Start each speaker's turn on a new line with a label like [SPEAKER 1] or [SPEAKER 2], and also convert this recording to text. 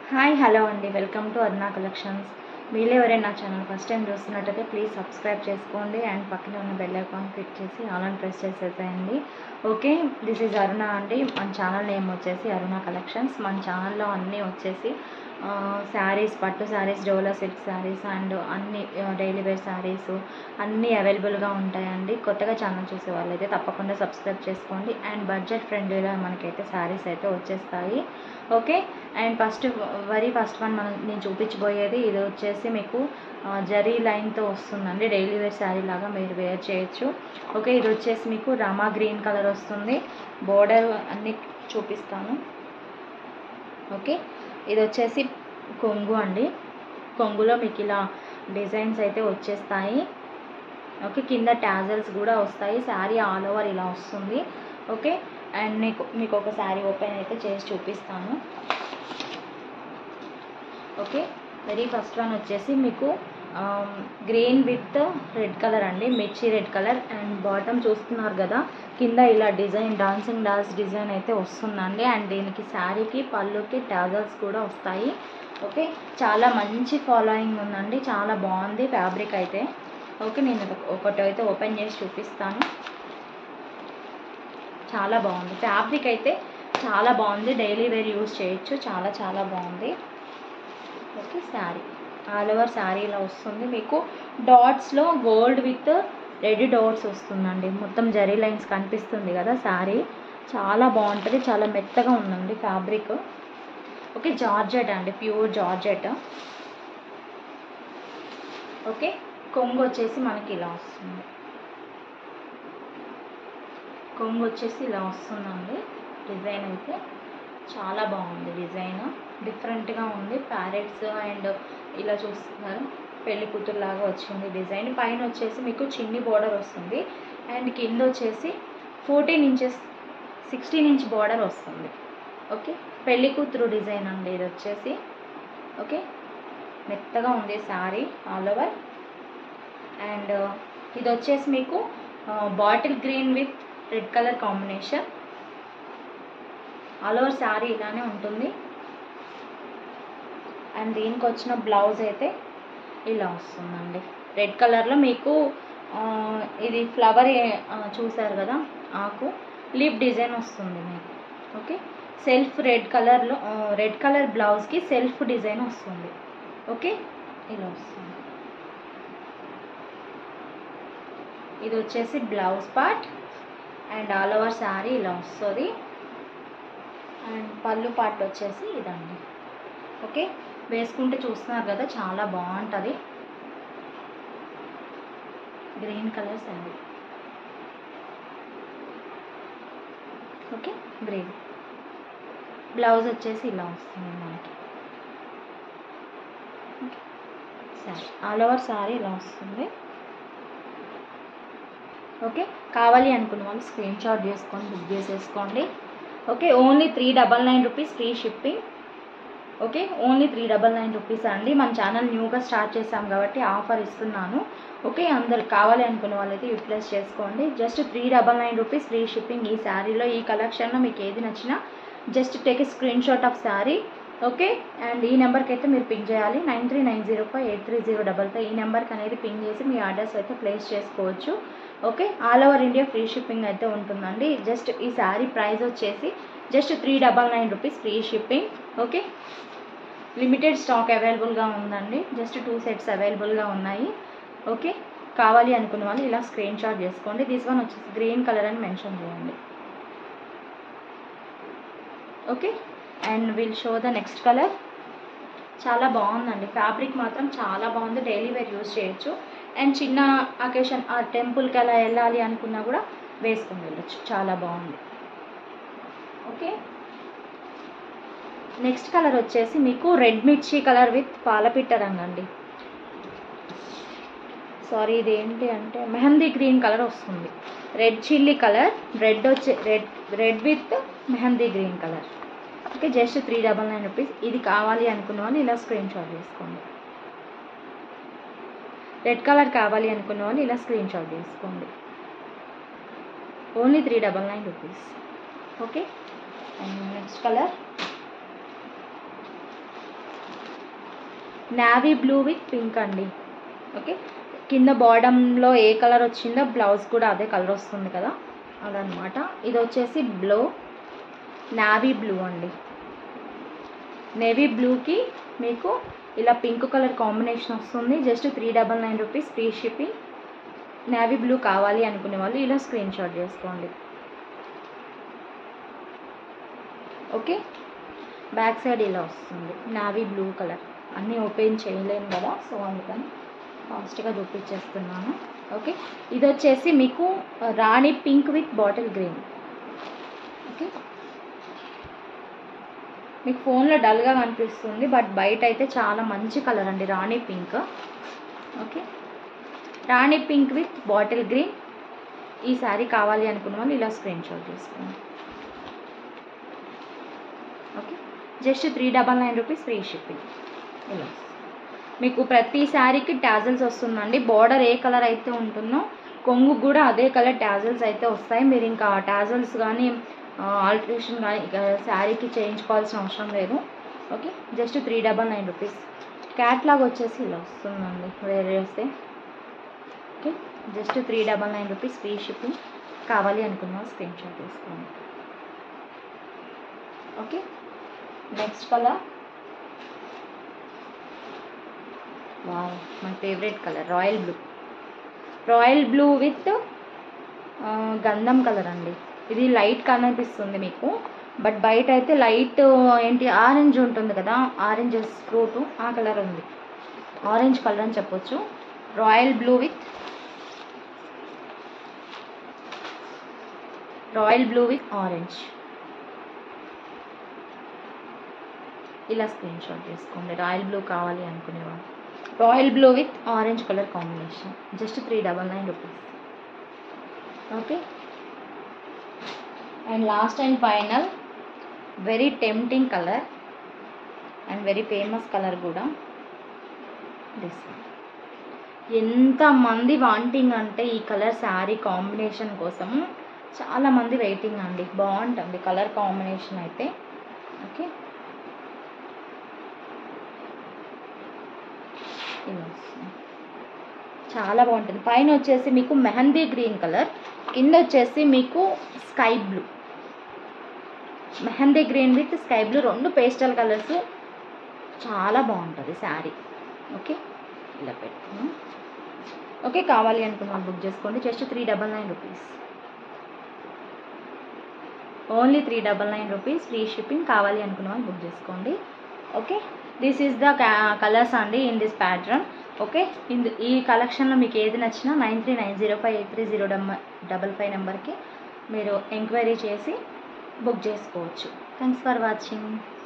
[SPEAKER 1] Hi hello అండి, welcome to Aruna collections. మీరు ఎవరైనా నా ఛానల్ ఫస్ట్ టైం చూస్తున్నట్టయితే ప్లీజ్ సబ్స్క్రైబ్ చేసుకోండి అండ్ పక్కన ఉన్న బెల్ ఐకాన్ క్లిక్ చేసి ఆల్ అని ప్రెస్ చేసేసేయండి. ఓకే, దిస్ ఈజ్ అరుణ అండి. మన ఛానల్ నేమ్ వచ్చేసి అరుణ కలెక్షన్స్. మన ఛానల్లో అన్నీ వచ్చేసి శారీస్, పట్టు శారీస్, డోలా సిల్క్ శారీస్ అండ్ అన్ని డైలీ వేర్ శారీస్ అన్నీ అవైలబుల్గా ఉంటాయండి. కొత్తగా ఛానల్ చూసే వాళ్ళైతే తప్పకుండా సబ్స్క్రైబ్ చేసుకోండి అండ్ బడ్జెట్ ఫ్రెండ్లీగా మనకైతే శారీస్ అయితే వచ్చేస్తాయి. ఓకే, అండ్ ఫస్ట్ వన్ నేను చూపించబోయేది ఇది వచ్చేసి మీకు జరీ లైన్తో వస్తుందండి. డైలీ వేర్ శారీ లాగా మీరు వేర్ చేయొచ్చు. ఓకే, ఇది వచ్చేసి మీకు రామా గ్రీన్ కలర్ వస్తుంది. బోర్డర్ అన్నీ చూపిస్తాను. ఓకే, ఇది వచ్చేసి కొంగు అండి. కొంగులో మీకు ఇలా డిజైన్స్ అయితే వచ్చేస్తాయి. ఓకే, కింద టాజల్స్ కూడా వస్తాయి. శారీ ఆల్ ఓవర్ ఇలా వస్తుంది. ఓకే, అండ్ మీకు ఒక శారీ ఓపెన్ అయితే చేసి చూపిస్తాను. ఓకే, వెరీ ఫస్ట్ వన్ వచ్చేసి మీకు గ్రీన్ విత్ రెడ్ కలర్ అండి, మిర్చి రెడ్ కలర్. అండ్ బాటమ్ చూస్తున్నారు కదా, కింద ఇలా డిజైన్ డాన్సింగ్ డాల్స్ డిజైన్ అయితే వస్తుందండి. అండ్ దీనికి శారీకి పళ్ళుకి టాజల్స్ కూడా వస్తాయి. ఓకే, చాలా మంచి ఫాలోయింగ్ ఉందండి, చాలా బాగుంది ఫ్యాబ్రిక్ అయితే. ఓకే, నేను ఒకటి అయితే ఓపెన్ చేసి చూపిస్తాను. చాలా బాగుంది ఫ్యాబ్రిక్ అయితే, చాలా బాగుంది. డైలీ వేర్ యూజ్ చేయొచ్చు, చాలా చాలా బాగుంది. Okay, sari all over sari ఇలా వస్తుంది. మీకు డాట్స్లో గోల్డ్ విత్ రెడ్ డాట్స్ వస్తుందండి. మొత్తం జరీ లైన్స్ కనిపిస్తుంది కదా. శారీ చాలా బాగుంటుంది, చాలా మెత్తగా ఉందండి ఫ్యాబ్రిక్. ఓకే, జార్జెట్ అండి, ప్యూర్ జార్జెట్. ఓకే, కొంగు వచ్చేసి మనకి ఇలా వస్తుంది. కొంగు వచ్చేసి ఇలా వస్తుందండి. డిజైన్ అయితే చాలా బాగుంది. డిజైన్ డిఫరెంట్గా ఉంది. ప్యారెట్స్ అండ్ ఇలా చూస్తున్నారు, పెళ్లి కూతురులాగా వచ్చింది డిజైన్. పైన వచ్చేసి మీకు చిన్ని బోర్డర్ వస్తుంది అండ్ కింద వచ్చేసి 14 ఇంచెస్ 16 ఇంచ్ బోర్డర్ వస్తుంది. ఓకే, పెళ్లి కూతురు డిజైన్ అండి ఇది వచ్చేసి. ఓకే, మెత్తగా ఉంది శారీ ఆల్ ఓవర్. అండ్ ఇది వచ్చేసి మీకు bottle green with red colour combination. All over sari ఇలానే ఉంటుంది. అండ్ దీనికి వచ్చిన బ్లౌజ్ అయితే ఇలా వస్తుందండి. రెడ్ కలర్లో మీకు ఇది ఫ్లవర్ చూసారు కదా, ఆకు లీప్ డిజైన్ వస్తుంది మీకు. ఓకే, సెల్ఫ్ రెడ్ కలర్లో రెడ్ కలర్ బ్లౌజ్కి సెల్ఫ్ డిజైన్ వస్తుంది. ఓకే, ఇలా వస్తుంది. ఇది వచ్చేసి blouse part and all over sari ఇలా వస్తుంది. అండ్ పళ్ళు పార్ట్ వచ్చేసి ఇదండి. ఓకే, వేసుకుంటే చూస్తున్నారు కదా, చాలా బాగుంటుంది. Green colour sari. Okay, green blouse వచ్చేసి ఇలా వస్తుంది మనకి. Okay, sari all over sari ఇలా వస్తుంది. ఓకే, కావాలి అనుకున్న వాళ్ళు స్క్రీన్ షాట్ చేసుకొని బుక్ చేసేసుకోండి. Okay, only 399 rupees free shipping. Okay, only 399 rupees అండి. మన ఛానల్ న్యూగా స్టార్ట్ చేసాం కాబట్టి ఆఫర్ ఇస్తున్నాను. ఓకే, అందరు కావాలి అనుకున్న వాళ్ళైతే యూటిలైజ్ చేసుకోండి. Just 399 rupees free shipping. ఈ శారీలో ఈ కలెక్షన్లో మీకు ఏది నచ్చినా just take a screenshot of sari. Okay, and ఈ నెంబర్కి అయితే మీరు పింక్ చేయాలి, 9390583055. ఈ నెంబర్కి అనేది పింక్ చేసి మీ ఆర్డర్స్ అయితే ప్లేస్ చేసుకోవచ్చు. Okay, all over India free shipping అయితే ఉంటుందండి. జస్ట్ ఈ శారీ ప్రైస్ వచ్చేసి just 399 rupees free shipping. Okay, limited stock అవైలబుల్గా ఉందండి. జస్ట్ 2 సెట్స్ అవైలబుల్గా ఉన్నాయి. ఓకే, కావాలి అనుకున్న వాళ్ళు ఇలా స్క్రీన్ షాట్ చేసుకోండి. దిస్ వన్ వచ్చేసి గ్రీన్ కలర్ అని మెన్షన్ చేయండి. Okay, and will show the next colour. చాలా బాగుందండి ఫ్యాబ్రిక్ మాత్రం, చాలా బాగుంది. డైలీ వేర్ యూజ్ చేయొచ్చు. అండ్ చిన్న అకేషన్ ఆ టెంపుల్కి అలా వెళ్ళాలి అనుకున్నా కూడా వేసుకొని వెళ్ళొచ్చు, చాలా బాగుంది. ఓకే, నెక్స్ట్ కలర్ వచ్చేసి మీకు రెడ్ మిర్చి కలర్ విత్ పాలపిట్ట రంగు అండి. సారీ, ఇది ఏంటి అంటే మెహందీ గ్రీన్ కలర్ వస్తుంది. Red chilli colour, red with mehndi green colour. Okay, just 399 rupees. ఇది కావాలి అనుకున్న వాళ్ళు ఇలా స్క్రీన్ షాట్ చేసుకోండి. రెడ్ కలర్ కావాలి అనుకున్న వాళ్ళు ఇలా స్క్రీన్ షాట్ చేసుకోండి. Only 399 rupees. Okay, and next colour navy blue with pink అండి. ఓకే, కింద బాటంలో ఏ కలర్ వచ్చిందో బ్లౌజ్ కూడా అదే కలర్ వస్తుంది కదా, అదనమాట. ఇది వచ్చేసి బ్లూ నావీ బ్లూ అండి. నేవీ బ్లూకి మీకు ఇలా పింక్ కలర్ కాంబినేషన్ వస్తుంది. Just 399 rupees free shipping. Navy blue కావాలి అనుకునే వాళ్ళు ఇలా స్క్రీన్ షాట్ చేసుకోండి. ఓకే, బ్యాక్ సైడ్ ఇలా వస్తుంది నావీ బ్లూ కలర్. అన్నీ ఓపెన్ చేయలేము కదా, సో అందుకని ఫాస్ట్గా చూపించేస్తున్నాను. ఓకే, ఇది వచ్చేసి మీకు rani pink with bottle green. Okay, మీకు ఫోన్లో డల్గా కనిపిస్తుంది, బట్ బయట అయితే చాలా మంచి కలర్ అండి rani pink. Okay, rani pink with bottle green. ఈ శారీ కావాలి అనుకున్న వాళ్ళు ఇలా స్క్రీన్ షాట్ చేసుకోండి. Okay, just 399 rupees free shipping. ఇలా మీకు ప్రతి శారీకి టాజల్స్ వస్తుందండి. బార్డర్ ఏ కలర్ అయితే ఉంటుందో కొంగు కూడా అదే కలర్ టాజల్స్ అయితే వస్తాయి. మీరు ఇంకా టాజల్స్ కానీ ఆల్టరేషన్ కానీ శారీకి చేయించుకోవాల్సిన అవసరం లేదు. Okay, just 399 rupees. క్యాట్లాగ్ వచ్చేసి ఇలా వస్తుందండి వేరే వస్తే. Okay, just 399 rupees free shipping. కావాలి అనుకున్న స్క్రీన్ షాట్ తీసుకోండి. Okay, next colour wow, my favourite colour royal blue. Royal blue with గంధం కలర్ అండి. ఇది లైట్ కనిపిస్తుంది మీకు, బట్ బయట అయితే లైట్ ఏంటి ఆరెంజ్ ఉంటుంది కదా, ఆరెంజ్ ఫ్రూట్ ఆ కలర్ ఉంది. ఆరెంజ్ కలర్ అని చెప్పొచ్చు. Royal blue with orange. ఇలా స్క్రీన్ షాట్ చేసుకోండి రాయల్ బ్లూ కావాలి అనుకునేవాళ్ళు. Royal blue with orange colour combination. Just 399 rupees. Okay, and last and final very tempting colour and very famous colour కూడా this. ఎంతమంది wanting అంటే ఈ కలర్ శారీ కాంబినేషన్ కోసం చాలామంది వెయిటింగ్ అండి. బాగుంటుంది కలర్ కాంబినేషన్ అయితే. ఓకే, ఇలా వస్తుంది, చాలా బాగుంటుంది. పైన వచ్చేసి మీకు మెహందీ గ్రీన్ కలర్, కింద వచ్చేసి మీకు sky blue. Mehndi green with sky blue, రెండు పేస్టల్ కలర్స్. చాలా బాగుంటుంది శారీ. ఓకే, ఇలా పెట్టుకున్నాం. ఓకే, కావాలి అనుకున్నాను బుక్ చేసుకోండి. Just 399 rupees. Only 399 rupees free shipping. కావాలి అనుకున్న వాళ్ళు బుక్ చేసుకోండి. Okay, this is the colours అండి ఇన్ దిస్ ప్యాటర్న్. ఓకే, ఈ కలెక్షన్లో మీకు ఏది నచ్చినా 9390583055 నెంబర్కి మీరు ఎంక్వైరీ చేసి బుక్ చేసుకోవచ్చు. Thanks for watching.